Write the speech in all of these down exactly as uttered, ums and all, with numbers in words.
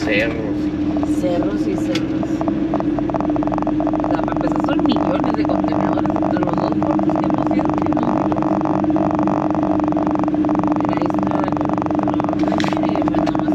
cerros. Cerros y cerros. O sea, para empezar son millones de contenedores entre los dos puertos que nos dieron. Que no. Mira, ahí está el nombre. Y pues nada más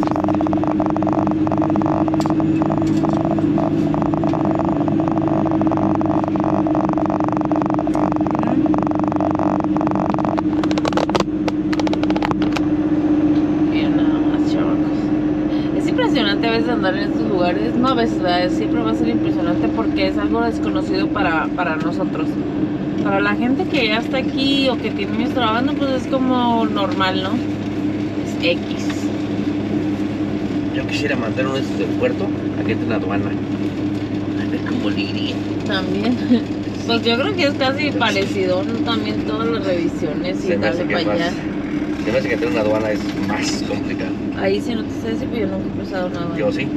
impresionante a veces andar en estos lugares, no a veces, ¿verdad? Siempre va a ser impresionante porque es algo desconocido para, para nosotros. Para la gente que ya está aquí o que tiene años trabajando, pues es como normal, ¿no? Es X. Yo quisiera mandar uno de estos del puerto a que entre la aduana. A ver cómo le iría. También. Pues yo creo que es casi parecido, ¿no? También todas las revisiones y Se me hace darle que para allá. más, se me hace que entrar una aduana es más complicado. Ahí sí no te sé decir, pero yo nunca he cruzado nada. Yo sí.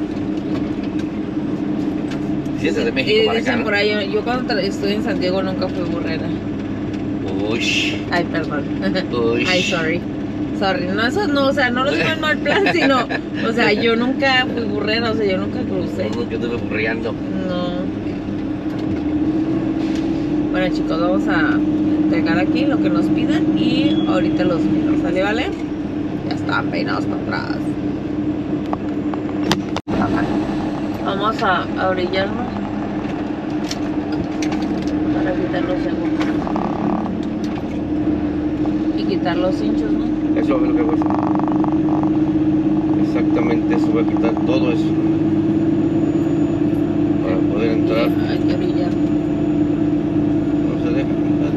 Si es desde Y México para dicen acá, ¿no? por ahí, yo, yo cuando estuve en San Diego nunca fui burrera. Uy. Ay, perdón. Uy. Ay, sorry. Sorry. No, eso no, o sea, no lo digo en mal plan, sino, o sea, yo nunca fui burrera, o sea, yo nunca crucé. No, yo anduve burreando. No. Bueno, chicos, vamos a entregar aquí lo que nos pidan y ahorita los miro, ¿sale, vale? Ya están peinados para atrás. Vamos a, a orillarnos para quitar los segundos y quitar los hinchos, ¿no? Eso es lo que voy a hacer. Exactamente eso, voy a quitar todo eso para poder entrar. Y hay que orillar. No se deja quitar.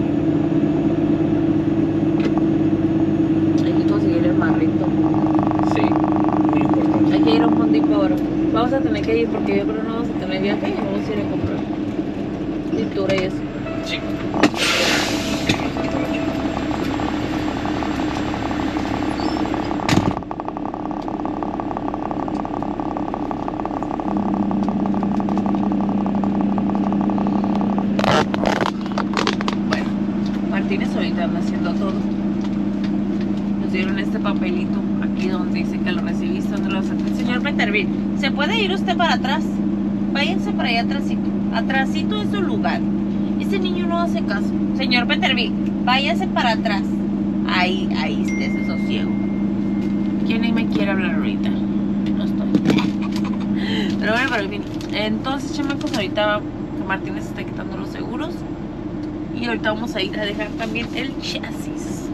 Hay que conseguir el marrito. Sí, muy importante. Hay que ir a un Home Depot ahora. Vamos a tener que ir porque yo creo que no vamos a tener viaje y vamos a ir a comprar pintura y eso. Sí. Bueno, Martínez ahorita anda haciendo todo. Nos dieron este papelito aquí donde dice que lo recibiste, donde lo saqué. Señor Peterville, ¿se puede ir usted para atrás? Váyanse para allá atrásito. Atrásito es su lugar. Este niño no hace caso. Señor Peterville, váyase para atrás. Ahí, ahí esté ese sosiego. ¿Quién ni me quiere hablar ahorita? No estoy. Pero bueno, pero bien. Entonces, chamacos, ahorita Martínez está quitando los seguros. Y ahorita vamos a ir a dejar también el chasis.